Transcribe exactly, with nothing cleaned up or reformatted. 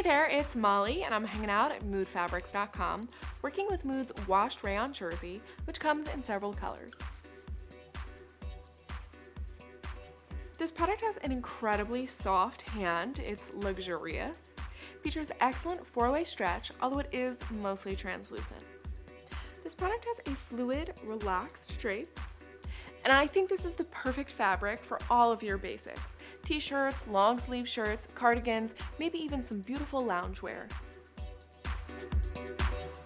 there, it's Molly, and I'm hanging out at mood fabrics dot com, working with Mood's washed rayon jersey, which comes in several colors. This product has an incredibly soft hand, it's luxurious, features excellent four-way stretch, although it is mostly translucent. This product has a fluid, relaxed drape, and I think this is the perfect fabric for all of your basics. T-shirts, long sleeve shirts, cardigans, maybe even some beautiful loungewear.